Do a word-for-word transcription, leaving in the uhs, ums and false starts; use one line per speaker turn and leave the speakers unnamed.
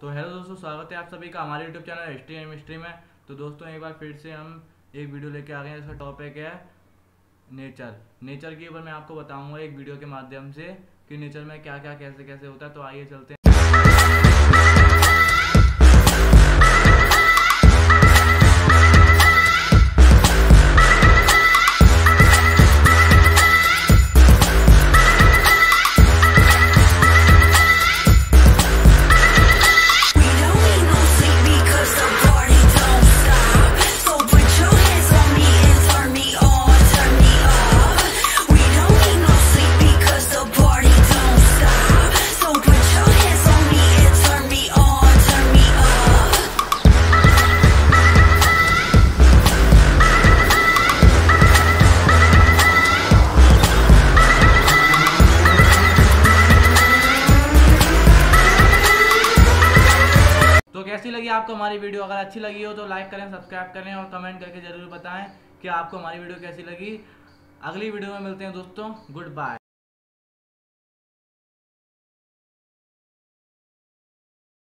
तो हेलो दोस्तों, स्वागत है आप सभी का हमारे YouTube channel history and mystery में। तो दोस्तों एक बार फिर से हम एक वीडियो लेके आ गए हैं। इसका टॉपिक है नेचर। नेचर के ऊपर मैं आपको बताऊंगा एक वीडियो के माध्यम से कि नेचर में क्या क्या कैसे कैसे होता है। तो आइए चलते हैं। तो कैसी लगी आपको हमारी वीडियो? अगर अच्छी लगी हो तो लाइक करें, सब्सक्राइब करें और कमेंट करके जरूर बताएं कि आपको हमारी वीडियो कैसी लगी। अगली वीडियो में मिलते हैं दोस्तों। Good bye.